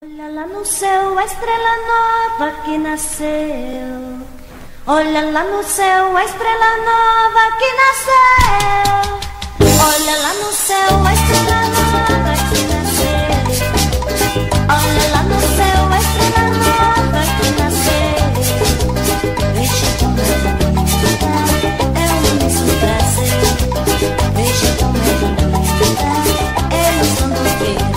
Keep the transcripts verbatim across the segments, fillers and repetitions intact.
Olha lá no céu a estrela nova que nasceu. Olha lá no céu a estrela nova que nasceu. Olha lá no céu a estrela nova que nasceu. Olha lá no céu a estrela nova que nasceu. Veja como é bonita, é um imenso prazer. Veja como é bonita, é ilusão do querer.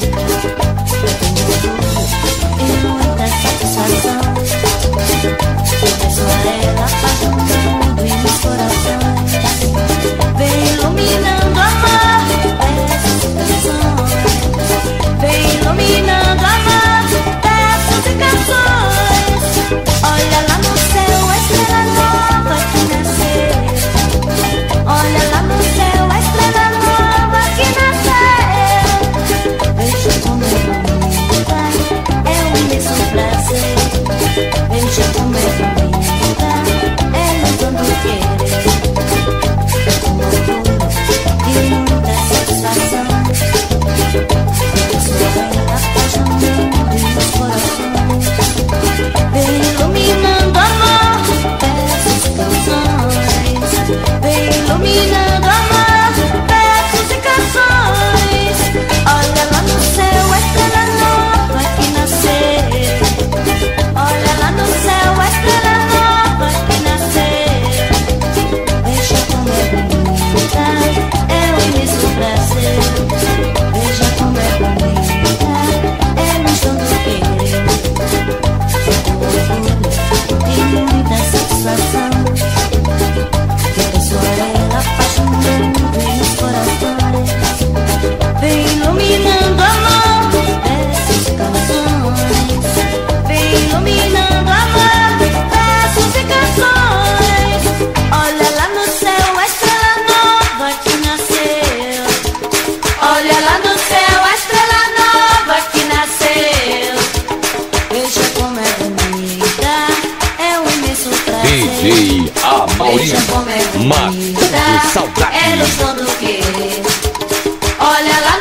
E muita satisfação. Eu peço a ela paz no mundo e nos corações. Vem iluminando a mar, versos e canções. Vem iluminando a mar, versos e canções. Olha lá no céu a estrela nova que nasceu. Olha lá no céu a estrela nova que nasceu. Veja como é bonita, é um imenso prazer. Veja como é bonita, é ilusão do querer. Com orgulho e muita satisfação, eu sou ela, paz no mundo e nos corações. Vem iluminando amor, versos e canções. Vem iluminando amor, versos e canções. Olha lá no céu a estrela nova que nasceu. Olha lá no céu a estrela nova que nasceu. Veja como é bonita, é um imenso prazer. Veja como é bonita, é ilusão do querer. Com orgulho e muita satisfação, eu peço a ela paz no mundo e nos corações. Vem iluminando amor, versos e canções. Vem iluminando amor, versos e canções. Olha lá no céu a estrela nova que nasceu. Olha lá no céu a estrela nova que nasceu. Veja como é bonita, é um imenso prazer. D J Amaury, Veja como é Mato bonita, do Saudade. é ilusão do querer. Olha lá